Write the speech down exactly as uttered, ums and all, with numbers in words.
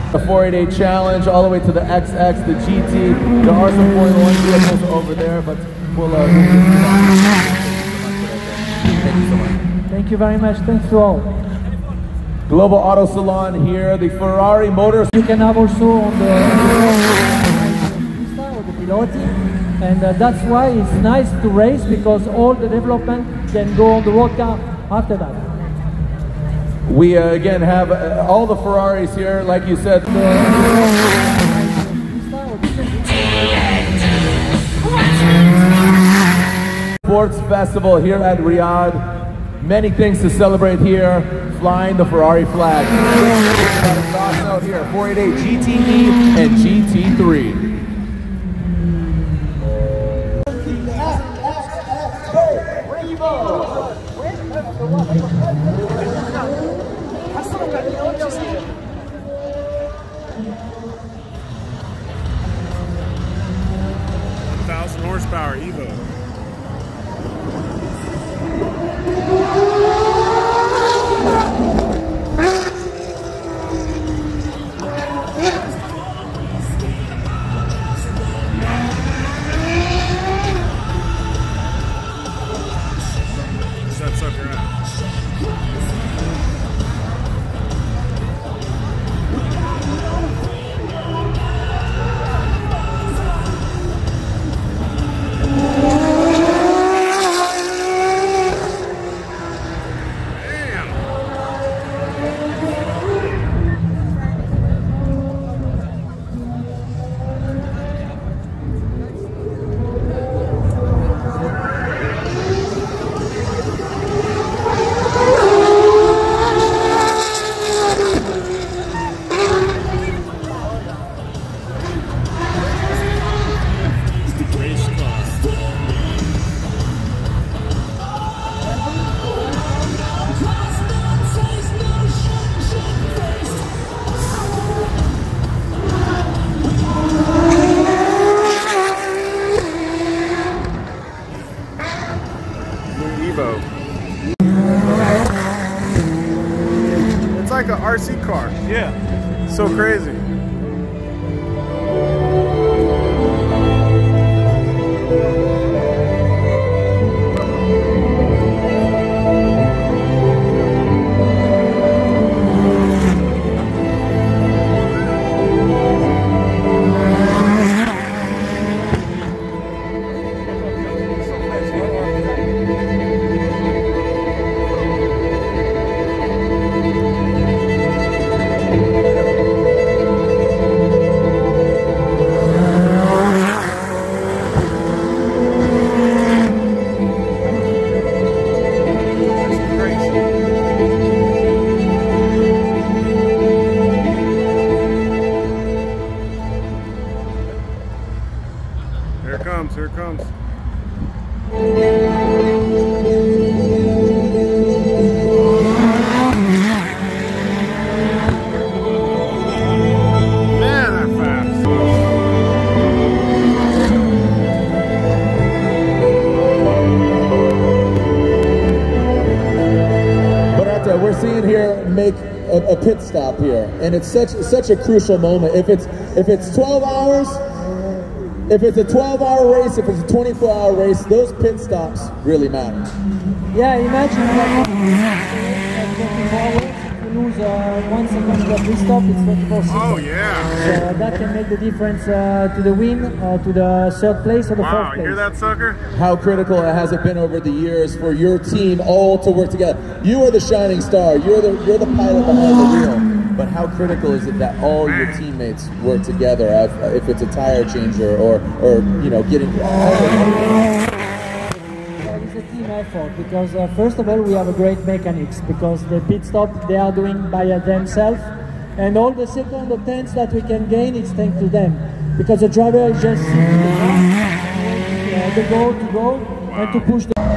The four eighty-eight Challenge, all the way to the X X, the G T. There are some four oh one vehicles over there, but we'll... Uh, Thank you so much. Thank you very much. Thanks to all. Global Auto Salon here, the Ferrari Motors. You can have also on the, on the piloti, and uh, that's why it's nice to race, because all the development can go on the road car after that. We uh, again have uh, all the Ferraris here, like you said. Sports Festival here at Riyadh. Many things to celebrate here. Flying the Ferrari flag. Out here, four eighty-eight G T E and G T three. one thousand horsepower Evo. Where's that sucker at? It's like an R C car. Yeah. So crazy. Here it comes, here it comes. Man, that fast. But uh, we're seeing here make a, a pit stop here, and it's such such a crucial moment. If it's if it's twelve hours. If it's a twelve hour race, if it's a twenty-four hour race, those pit stops really matter. Yeah, imagine that twenty-four hours, if you lose uh, one second of pit stop, it's twenty-four seconds. Oh, yeah. So that can make the difference uh, to the win, uh, to the third place or the Wow, fourth place. you hear that sucker? How critical has it been over the years for your team all to work together? You are the shining star, you're the, you're the pilot behind the wheel. But how critical is it that all your teammates work together, if, if it's a tire changer or, or you know, getting... It's a team effort, because uh, first of all we have a great mechanics, because the pit stop they are doing by uh, themselves, and all the second or tenths that we can gain is thanks to them, because the driver is just sitting uh, the goal to go and to push the...